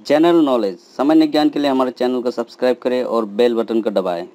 General knowledge सामान्य ज्ञान के लिए हमारे चैनल को सब्सक्राइब करें और बेल बटन को दबाएं।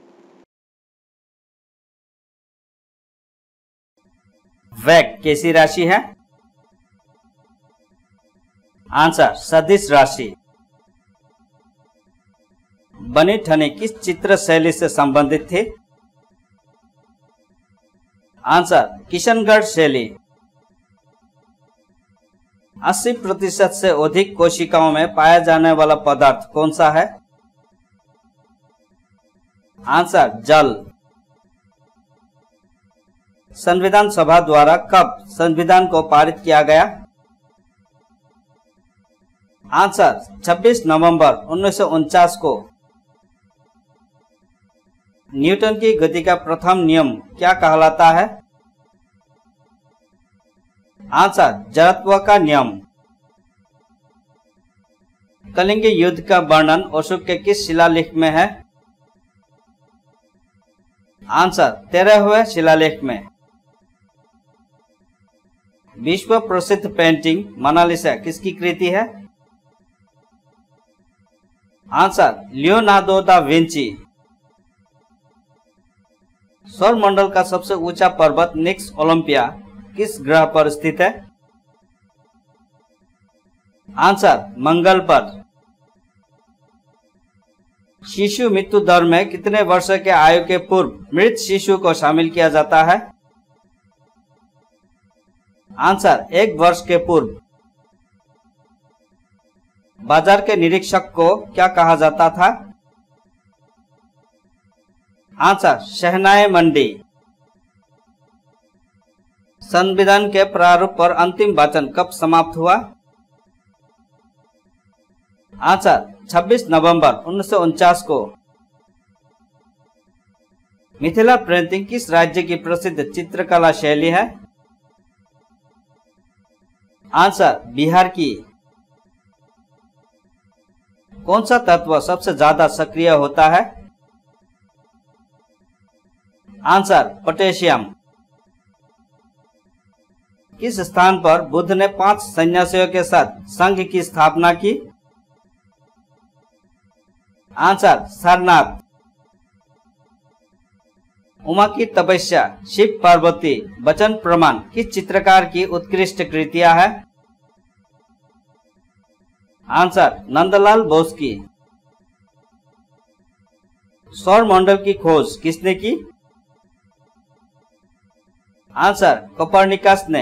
वेग कैसी राशि है? आंसर सदिश राशि। बनी ठनी किस चित्र शैली से संबंधित थी? आंसर किशनगढ़ शैली। 80% से अधिक कोशिकाओं में पाया जाने वाला पदार्थ कौन सा है? आंसर जल। संविधान सभा द्वारा कब संविधान को पारित किया गया? आंसर 26 नवंबर 1949 को। न्यूटन की गति का प्रथम नियम क्या कहलाता है? आंसर जड़त्व का नियम। कलिंग युद्ध का वर्णन अशोक के किस शिलालेख में है? आंसर 13वें शिलालेख में। विश्व प्रसिद्ध पेंटिंग मोनालिसा किसकी कृति है? Answer Leonardo da Vinci. सौर मंडल का सबसे ऊंचा पर्वत निक्स ओलंपिया किस ग्रह पर स्थित है? आंसर मंगल पर। शिशु मृत्यु दर में कितने वर्ष के आयु के पूर्व मृत शिशु को शामिल किया जाता है? आंसर 1 वर्ष के पूर्व। बाजार के निरीक्षक को क्या कहा जाता था? आंसर शहनाई मंडी। संविधान के प्रारूप पर अंतिम वाचन कब समाप्त हुआ? आंसर 26 नवंबर 1949 को। मिथिला पेंटिंग किस राज्य की प्रसिद्ध चित्रकला शैली है? आंसर बिहार की। कौन सा तत्व सबसे ज्यादा सक्रिय होता है? Answer potassium. किस स्थान पर बुद्ध ने 5 सन्यासियों के साथ संघ की स्थापना की? आंसर सारनाथ। उमा की तपस्या, शिव पार्वती, वचन प्रमाण किस चित्रकार की उत्कृष्ट कृतियां है? आंसर नंदलाल बोस की। सौर मंडल की खोज किसने की? आंसर कोपरनिकस ने।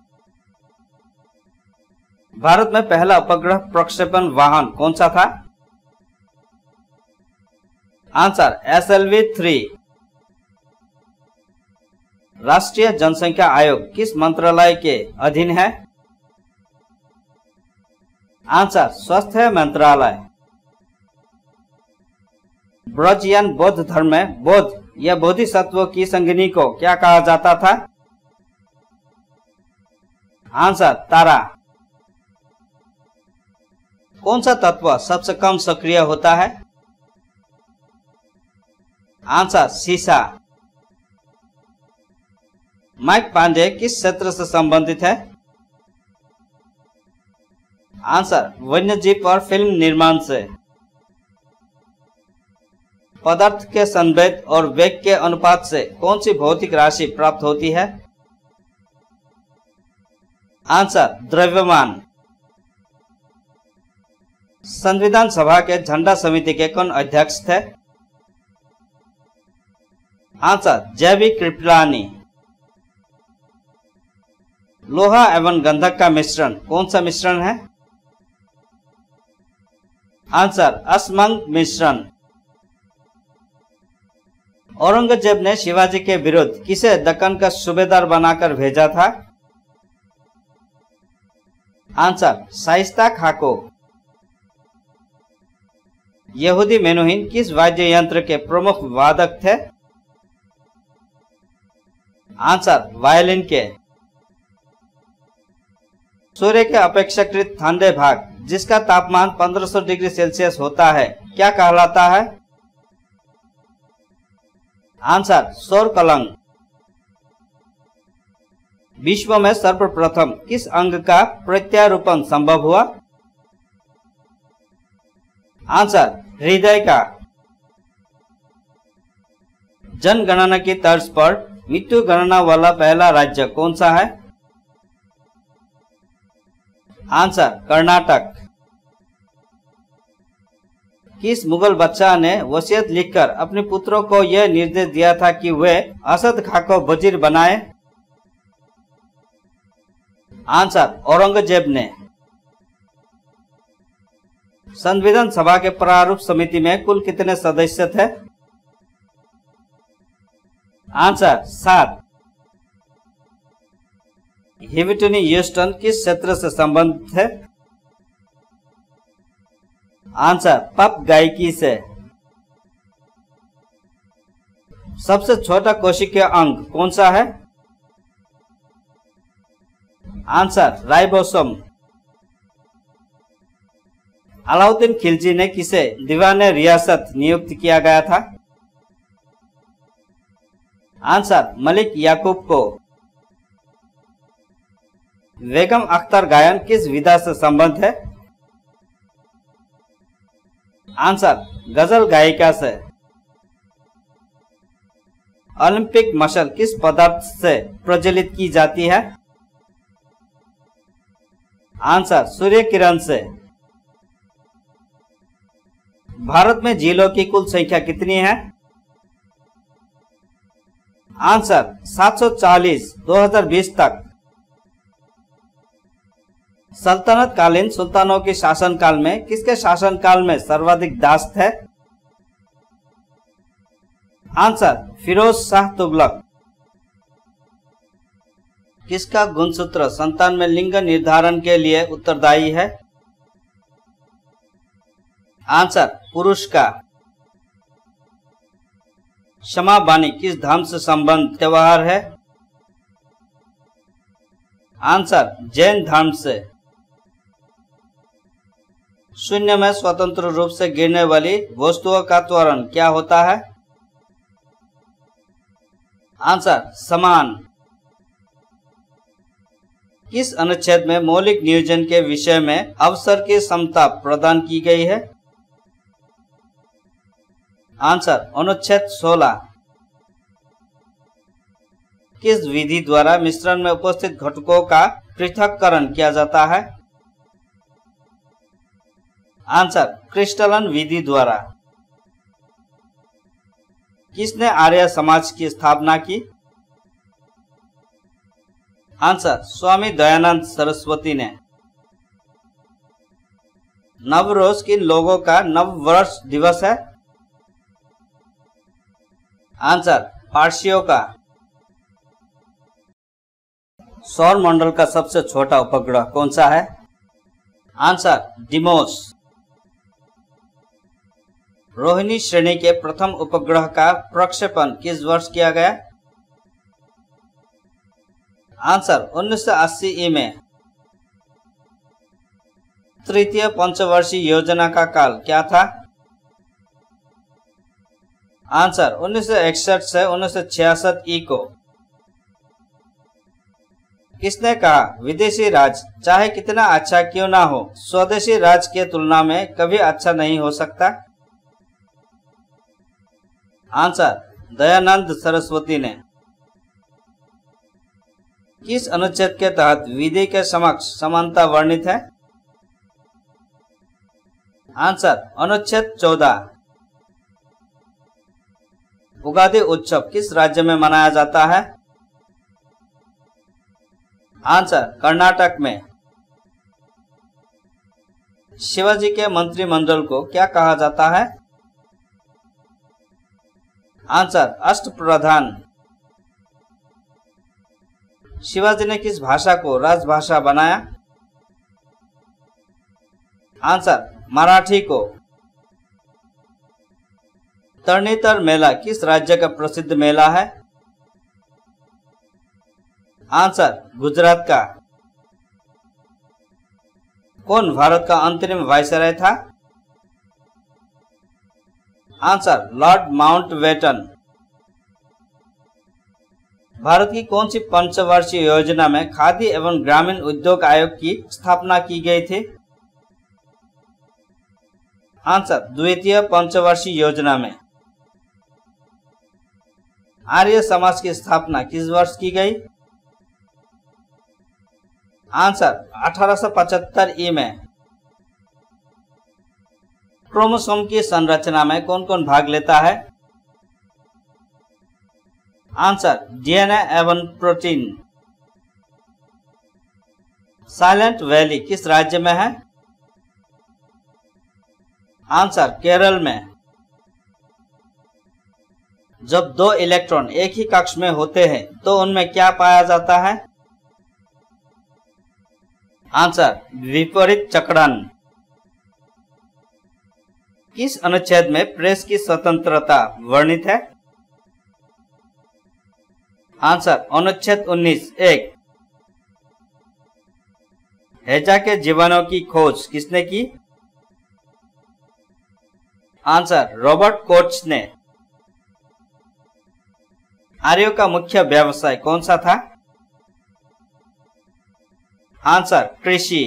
भारत में पहला उपग्रह प्रक्षेपण वाहन कौन सा था? Answer SLV-3। राष्ट्रीय जनसंख्या आयोग किस मंत्रालय के अधीन है? आंसर स्वास्थ्य मंत्रालय। ब्रजयान बौद्ध धर्म में बौद्ध या बोधिसत्वों की संगिनी को क्या कहा जाता था? आंसर तारा। कौन सा तत्व सबसे कम सक्रिय होता है? आंसर सीसा। माइक पांडे किस क्षेत्र से संबंधित है? आंसर वन्यजीव और फिल्म निर्माण से। पदार्थ के संवेग और वेग के अनुपात से कौन सी भौतिक राशि प्राप्त होती है? आंसर द्रव्यमान। संविधान सभा के झंडा समिति के कौन अध्यक्ष थे? आंसर जैविक कृपलानी। लोहा एवं गंधक का मिश्रण कौन सा मिश्रण है? आंसर असमंग मिश्रण। औरंगजेब ने शिवाजी के विरुद्ध किसे दक्कन का सूबेदार बनाकर भेजा था? आंसर शाइस्ता खां को। यहूदी मेनुहिन किस वाद्य यंत्र के प्रमुख वादक थे? आंसर वायलिन के। सूर्य के अपेक्षाकृत ठंडे भाग जिसका तापमान 1500 डिग्री सेल्सियस होता है क्या कहलाता है? आंसर सौर कलंग। विश्व में सर्वप्रथम किस अंग का प्रत्यारोपण संभव हुआ? आंसर हृदय का। जनगणना की तर्ज पर मृत्यु गणना वाला पहला राज्य कौन सा है? आंसर कर्नाटक। किस मुगल बादशाह ने वसीयत लिखकर अपने पुत्रों को यह निर्देश दिया था कि वे असद खां को वजीर बनाए? आंसर औरंगजेब ने। संविधान सभा के प्रारूप समिति में कुल कितने सदस्य थे? आंसर 7। व्हिटनी ह्यूस्टन किस क्षेत्र से संबंधित थे? आंसर पप गायकी से। सबसे छोटा कोशिकीय अंग कौन सा है? Answer ribosome. अलाउद्दीन खिलजी ने किसे दीवाने रियासत नियुक्त किया गया था? आंसर मलिक याकूब को। बेगम अख्तर गायन किस विधा से संबंध है? आंसर गजल गायिका से। ओलंपिक मशाल किस पदार्थ से प्रज्वलित की जाती है? आंसर सूर्य किरण से। भारत में झीलों की कुल संख्या कितनी है? आंसर 740 2020 तक। सल्तनत कालीन सुल्तानों के शासनकाल में किसके शासनकाल में सर्वाधिक दास थे? आंसर फिरोज शाह तुगलक। किसका गुणसूत्र संतान में लिंग निर्धारण के लिए उत्तरदायी है? आंसर पुरुष का। क्षमा बानी किस धर्म से संबंध त्योहार है? आंसर जैन धर्म से। शून्य में स्वतंत्र रूप से गिरने वाली वस्तुओं का त्वरण क्या होता है? आंसर समान। किस अनुच्छेद में मौलिक नियोजन के विषय में अवसर की समता प्रदान की गई है? आंसर अनुच्छेद 16। किस विधि द्वारा मिश्रण में उपस्थित घटकों का पृथक्करण किया जाता है? आंसर क्रिस्टलन विधि द्वारा। किसने आर्य समाज की स्थापना की? आंसर स्वामी दयानंद सरस्वती ने। नवरोज किन लोगों का नव वर्ष दिवस है? आंसर पारसियों का। सौर मंडल का सबसे छोटा उपग्रह कौन सा है? Answer Deimos. रोहिणी श्रेणी के प्रथम उपग्रह का प्रक्षेपण किस वर्ष किया गया? आंसर 1980 में। तृतीय पंचवर्षीय योजना का काल क्या था? आंसर 1961 से 1966 ई को। किसने कहा विदेशी राज चाहे कितना अच्छा क्यों ना हो स्वदेशी राज के तुलना में कभी अच्छा नहीं हो सकता? आंसर दयानंद सरस्वती ने। किस अनुच्छेद के तहत विधि के समक्ष समानता वर्णित है? आंसर अनुच्छेद 14। उगादि उत्सव किस राज्य में मनाया जाता है? आंसर कर्नाटक में। शिवाजी के मंत्रिमंडल को क्या कहा जाता है? आंसर अष्टप्रधान। शिवाजी ने किस भाषा को राजभाषा बनाया? आंसर मराठी को। तरणीतर मेला किस राज्य का प्रसिद्ध मेला है? आंसर गुजरात का। कौन भारत का अंतरिम वायसराय था? Answer Lord Mountbatten. भारत की कौन सी पंचवर्षीय योजना में खादी एवं ग्रामीण उद्योग आयोग की स्थापना की गई थी? आंसर द्वितीय पंचवर्षीय योजना में। आर्य समाज की स्थापना किस वर्ष की गई? आंसर 1875 ई में। क्रोमोसोम की संरचना में कौन कौन भाग लेता है? आंसर डीएनए एवं प्रोटीन। साइलेंट वैली किस राज्य में है? आंसर केरल में। जब दो इलेक्ट्रॉन एक ही कक्ष में होते हैं तो उनमें क्या पाया जाता है? आंसर विपरीत चक्रण। किस अनुच्छेद में प्रेस की स्वतंत्रता वर्णित है? आंसर अनुच्छेद 19(1). हैजा के जीवाणुओं की खोज किसने की? आंसर रॉबर्ट कोच ने। आर्यों का मुख्य व्यवसाय कौन सा था? आंसर कृषि।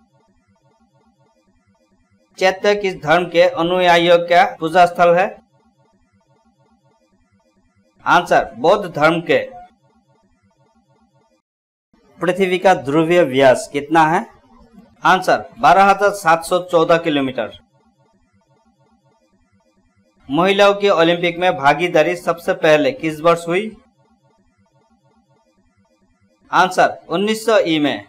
चैत्य किस धर्म के अनुयायियों का पूजा स्थल है? आंसर बौद्ध धर्म के। पृथ्वी का ध्रुवीय व्यास कितना है? Answer 12,714 kilometre. महिलाओं की ओलंपिक में भागीदारी सबसे पहले किस वर्ष हुई? आंसर 1900 ई में।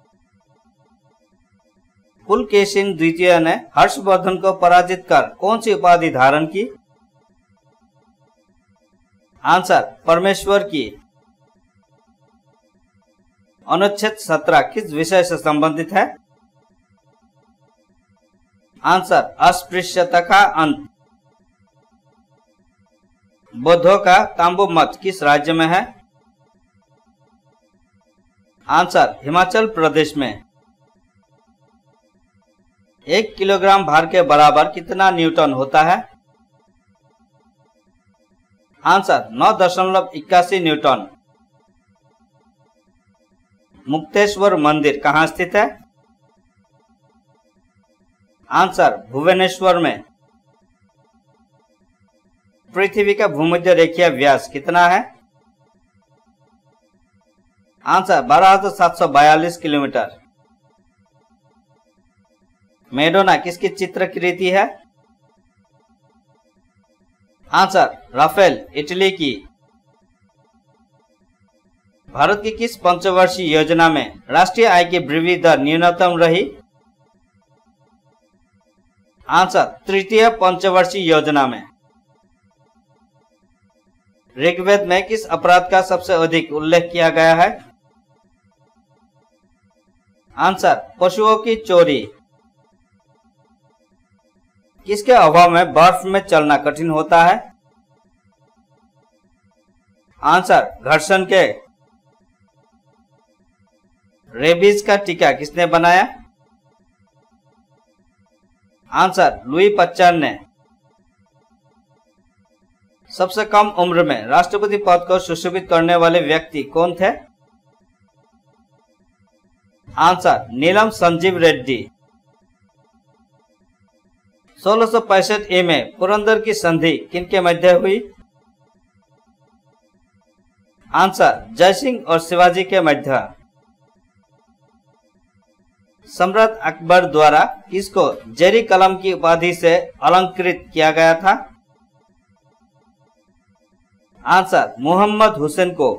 पुलकेशिन द्वितीय ने हर्षवर्धन को पराजित कर कौन सी उपाधि धारण की? आंसर परमेश्वर की। अनुच्छेद 17 किस विषय से संबंधित है? आंसर अस्पृश्यता का अंत। बौद्धों का तांबू मठ किस राज्य में है? आंसर हिमाचल प्रदेश में। 1 किलोग्राम भार के बराबर कितना न्यूटन होता है? Answer 9.81 Newton. मुक्तेश्वर मंदिर कहाँ स्थित है? आंसर भुवनेश्वर में। पृथ्वी का भूमध्य रेखीय व्यास कितना है? Answer 12,742 kilometre. मैडोना किसकी चित्रकृति है? आंसर राफेल इटली की। भारत की किस पंचवर्षीय योजना में राष्ट्रीय आय की वृद्धि दर न्यूनतम रही? आंसर तृतीय पंचवर्षीय योजना में। ऋग्वेद में किस अपराध का सबसे अधिक उल्लेख किया गया है? आंसर पशुओं की चोरी। किसके अभाव में बर्फ में चलना कठिन होता है? आंसर घर्षण के। रेबीज का टीका किसने बनाया? आंसर लुई पच्चर ने। सबसे कम उम्र में राष्ट्रपति पद को सुशोभित करने वाले व्यक्ति कौन थे? आंसर नीलम संजीव रेड्डी। 1665 ई में पुरंदर की संधि किनके मध्य हुई? आंसर जयसिंह और शिवाजी के मध्य। सम्राट अकबर द्वारा किसको जेरी कलम की उपाधि से अलंकृत किया गया था? आंसर मोहम्मद हुसैन को।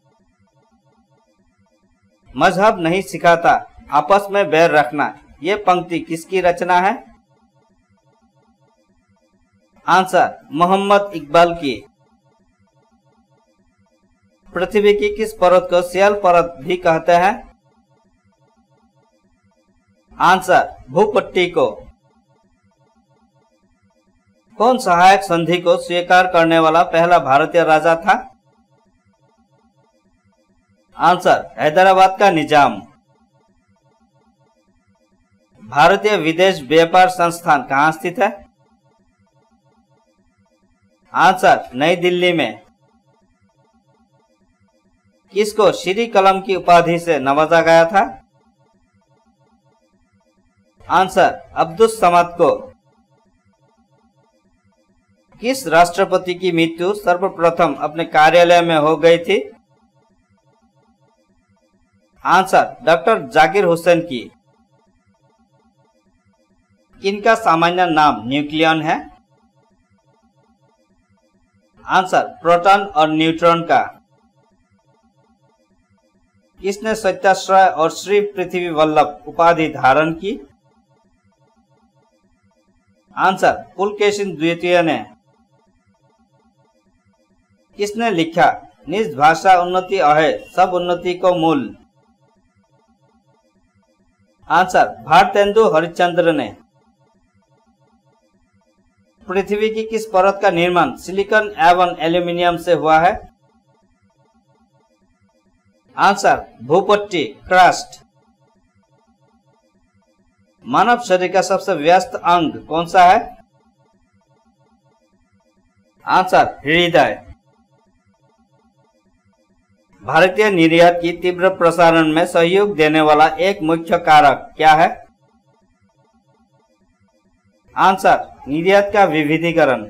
मजहब नहीं सिखाता आपस में बैर रखना, ये पंक्ति किसकी रचना है? आंसर मोहम्मद इकबाल की। पृथ्वी की किस परत को सियाल परत भी कहते हैं? आंसर भूपट्टी को। कौन सहायक संधि को स्वीकार करने वाला पहला भारतीय राजा था? आंसर हैदराबाद का निजाम। भारतीय विदेश व्यापार संस्थान कहाँ स्थित है? आंसर नई दिल्ली में। किसको श्री कलम की उपाधि से नवाजा गया था? आंसर अब्दुस समद को। किस राष्ट्रपति की मृत्यु सर्वप्रथम अपने कार्यालय में हो गई थी? आंसर डॉक्टर जाकिर हुसैन की। किनका सामान्य नाम न्यूक्लियन है? आंसर प्रोटॉन और न्यूट्रॉन का। किसने सत्याश्रय और श्री पृथ्वी वल्लभ उपाधि धारण की? आंसर पुलकेशिन द्वितीय ने। किसने लिखा निज भाषा उन्नति अहे सब उन्नति को मूल? आंसर भारतेंदु हरिश्चंद्र ने। पृथ्वी की किस परत का निर्माण सिलिकॉन एवं एल्यूमिनियम से हुआ है? Answer Bhupatti crust. मानव शरीर का सबसे व्यस्त अंग कौन सा है? आंसर हृदय। भारतीय निर्यात की तीव्र प्रसारण में सहयोग देने वाला एक मुख्य कारक क्या है? आंसर निर्यात का विविधीकरण।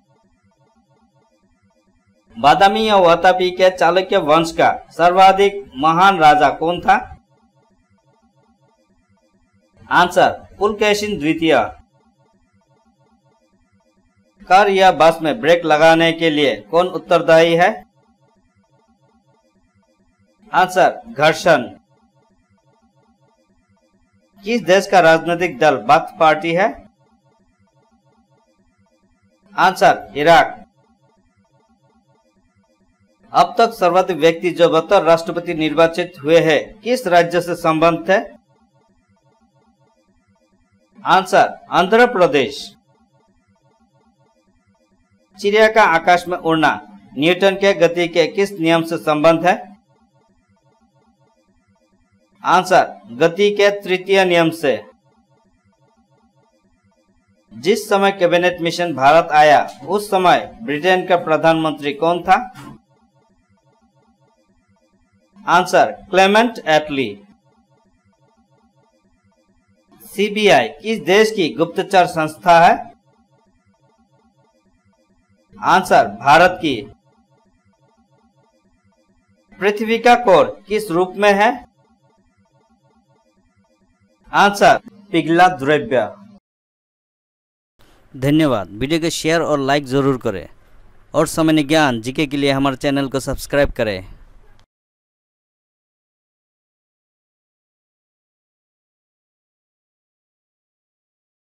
बादामी या वातापी के चालुक्य वंश का सर्वाधिक महान राजा कौन था? आंसर पुलकेशिन द्वितीय। कार या बस में ब्रेक लगाने के लिए कौन उत्तरदायी है? आंसर घर्षण। किस देश का राजनीतिक दल बाथ पार्टी है? Answer Iraq. अब तक सर्वाधिक व्यक्ति जो बतौर राष्ट्रपति निर्वाचित हुए हैं किस राज्य से संबंधित है? आंसर आंध्र प्रदेश। चिड़िया का आकाश में उड़ना न्यूटन के गति के किस नियम से संबंध है? आंसर गति के तृतीय नियम से। जिस समय कैबिनेट मिशन भारत आया उस समय ब्रिटेन का प्रधानमंत्री कौन था? आंसर क्लेमेंट एटली। सीबीआई किस देश की गुप्तचर संस्था है? आंसर भारत की। पृथ्वी का कोर किस रूप में है? आंसर पिघला द्रव्य। धन्यवाद। वीडियो को शेयर और लाइक जरूर करें और सामान्य ज्ञान जीके के लिए हमारे चैनल को सब्सक्राइब करें।